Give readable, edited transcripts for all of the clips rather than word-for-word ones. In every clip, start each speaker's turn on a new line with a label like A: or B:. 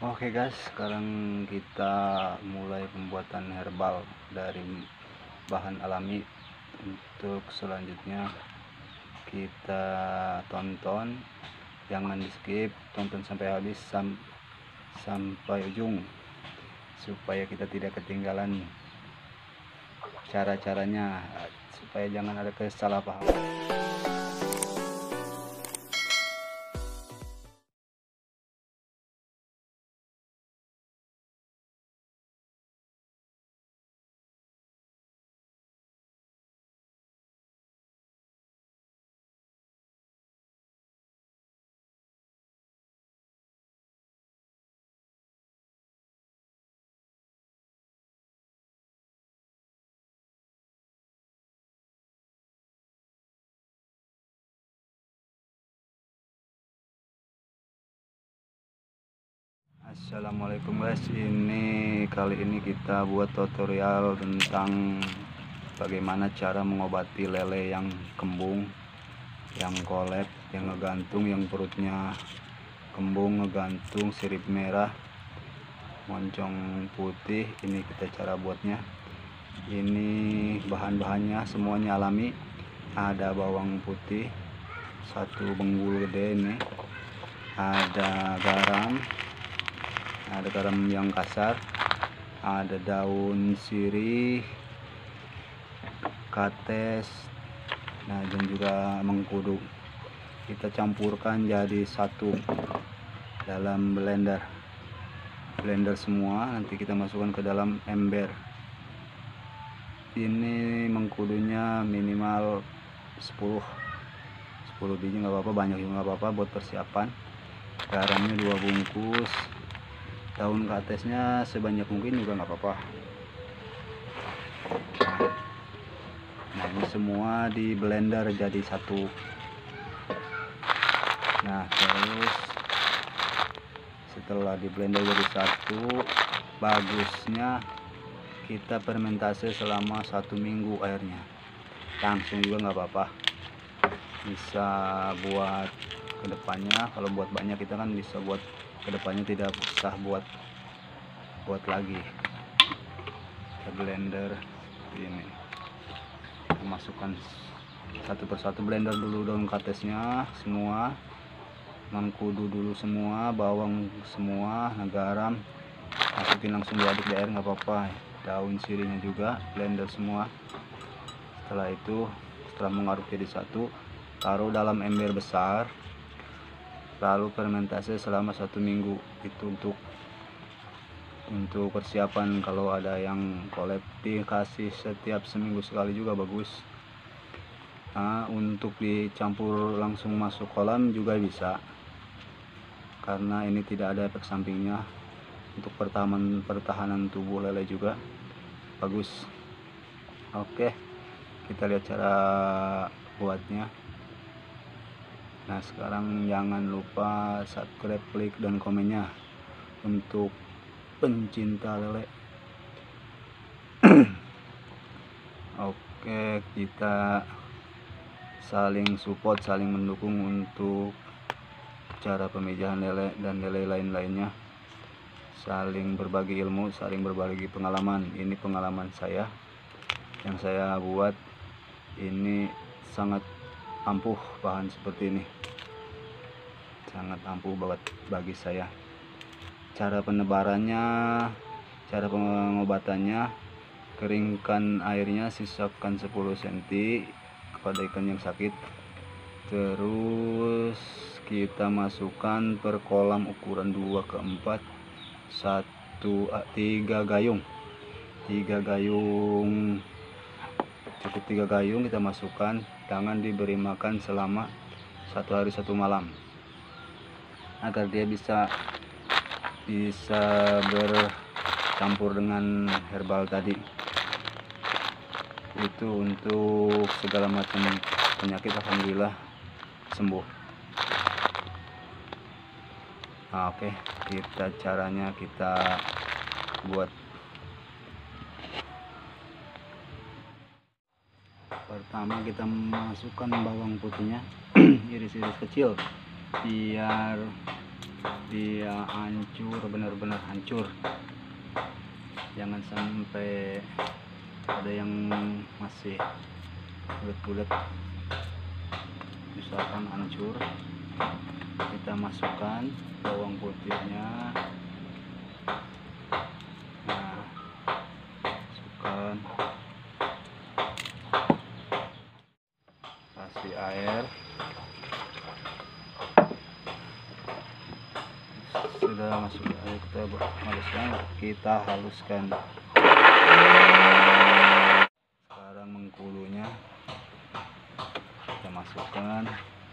A: Oke guys, sekarang kita mulai pembuatan herbal dari bahan alami. Untuk selanjutnya kita tonton, jangan di skip, tonton sampai habis sampai ujung supaya kita tidak ketinggalan cara-caranya, supaya jangan ada kesalahpahaman. Assalamualaikum guys, kali ini kita buat tutorial tentang bagaimana cara mengobati lele yang kembung, yang kolep, yang ngegantung, yang perutnya kembung, ngegantung, sirip merah, moncong putih. Ini kita cara buatnya. Ini bahan-bahannya semuanya alami. Ada bawang putih 1 benggul gede, ini ada garam yang kasar, ada daun sirih, kates, dan juga mengkudu. Kita campurkan jadi satu dalam blender semua. Nanti kita masukkan ke dalam ember. Ini mengkudunya minimal 10 biji, nggak apa-apa, banyak juga nggak apa-apa, buat persiapan. Garamnya 2 bungkus, daun katesnya sebanyak mungkin juga nggak apa-apa. Nah, ini semua di blender jadi satu. Nah, terus setelah di blender jadi satu, bagusnya kita fermentasi selama 1 minggu airnya. Langsung juga nggak apa-apa, bisa buat kedepannya. Kalau buat banyak kita kan bisa buat kedepannya, tidak usah buat lagi. Kita blender ini, kita masukkan satu persatu, blender dulu daun katesnya semua, mengkudu dulu semua, bawang semua, garam masukin, langsung diaduk di air nggak apa-apa. Daun sirihnya juga blender semua. Setelah itu, setelah mengaduk jadi satu, taruh dalam ember besar, lalu fermentasi selama 1 minggu. Itu untuk persiapan. Kalau ada yang kolep, dikasih setiap seminggu sekali juga bagus. Nah, untuk dicampur langsung masuk kolam juga bisa, karena ini tidak ada efek sampingnya. Untuk pertahanan tubuh lele juga bagus. Oke, kita lihat cara buatnya. Nah, sekarang jangan lupa subscribe, klik, dan komennya untuk pencinta lele. Oke, kita saling support, saling mendukung untuk cara pemijahan lele dan lele lain-lainnya. Saling berbagi ilmu, saling berbagi pengalaman. Ini pengalaman saya yang saya buat. Ini sangat ampuh, bahan seperti ini sangat ampuh banget bagi saya. Cara penebarannya, cara pengobatannya: keringkan airnya, sisakan 10 cm kepada ikan yang sakit. Terus kita masukkan per kolam ukuran 2/4, 3 gayung, cukup 3 gayung kita masukkan. Jangan diberi makan selama 1 hari 1 malam, agar dia bisa bercampur dengan herbal tadi. Itu untuk segala macam penyakit alhamdulillah sembuh. Nah, oke, caranya kita buat. Pertama kita masukkan bawang putihnya, iris-iris kecil biar dia hancur, benar-benar hancur. Jangan sampai ada yang masih bulat-bulat, misalkan hancur. Kita masukkan bawang putihnya, nah masukkan, kasih air. Sudah masuk air, kita haluskan. Sekarang mengkulunya kita masukkan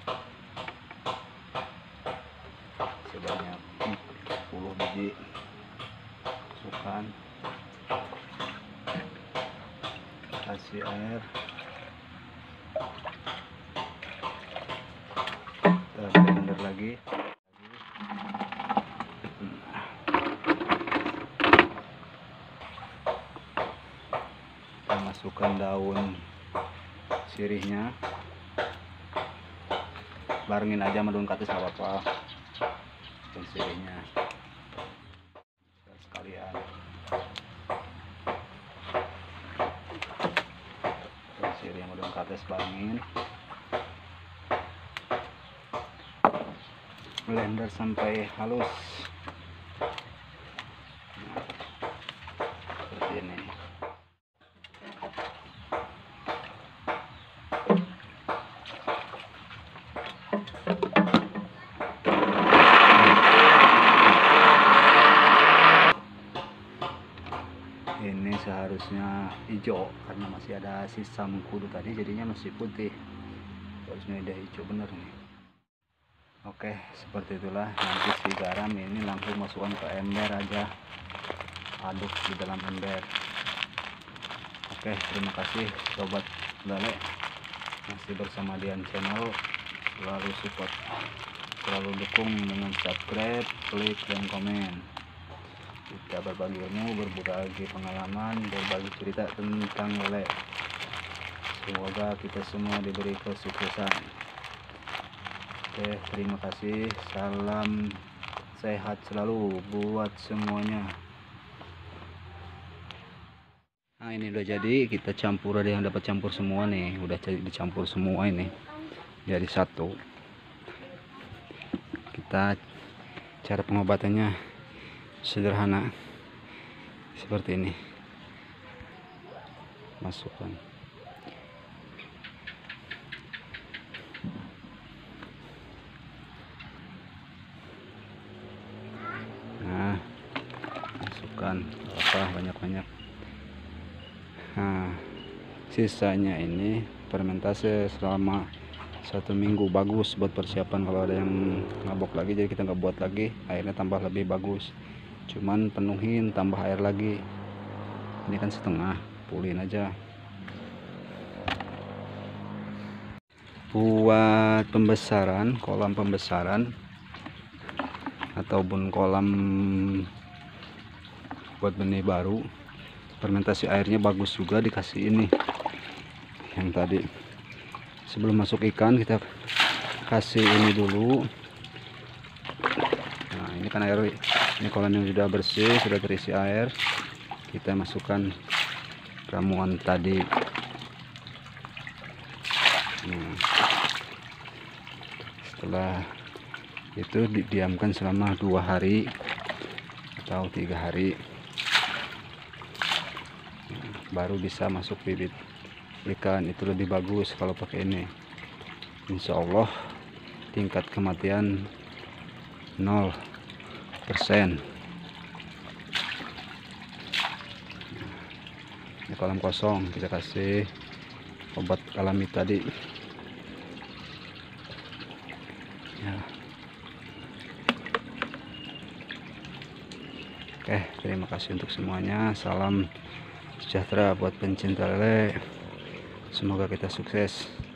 A: sebanyak 10 biji, masukkan, kasih air, kita blender lagi. Kita masukkan daun sirihnya, barengin aja sama daun katis nggak apa-apa. Daun sirihnya sekalian, daun sirih sama daun katis barengin, blender sampai halus. Nah, seperti ini. Ini seharusnya hijau karena masih ada sisa mengkudu tadi, jadinya masih putih. Harusnya udah hijau bener nih. Oke, seperti itulah. Nanti si garam ini langsung masukkan ke ember aja, aduk di dalam ember. Oke, terima kasih sobat lele masih bersama Dian Channel. Selalu support, selalu dukung dengan subscribe, klik, dan komen. Kita berbagi ilmu, berbagi pengalaman, berbagi cerita tentang lele. Semoga kita semua diberi kesuksesan. Oke, terima kasih. Salam sehat selalu buat semuanya. Nah, ini udah jadi, kita campur. Ada yang dapat campur semua nih, udah jadi dicampur semua ini jadi satu. Kita cara pengobatannya sederhana seperti ini. Masukkan, nah masukkan apa banyak-banyak. Nah, sisanya ini fermentasi selama 1 minggu, bagus buat persiapan kalau ada yang ngabok lagi, jadi kita nggak buat lagi, airnya tambah lebih bagus. Cuman penuhin, tambah air lagi. Ini kan setengah, pulin aja. Buat pembesaran, kolam pembesaran ataupun kolam buat benih baru, fermentasi airnya bagus juga dikasih ini. Yang tadi sebelum masuk ikan kita kasih ini dulu. Nah, ini kan air, ini kolam yang sudah bersih, sudah terisi air. Kita masukkan ramuan tadi. Nah, setelah itu didiamkan selama 2 hari atau 3 hari. Nah, baru bisa masuk bibit ikan. Itu lebih bagus kalau pakai ini. Insya Allah tingkat kematian 0%. Di kolam kosong kita kasih obat alami tadi ya. Oke, terima kasih untuk semuanya. Salam sejahtera buat pencinta lele. Semoga kita sukses.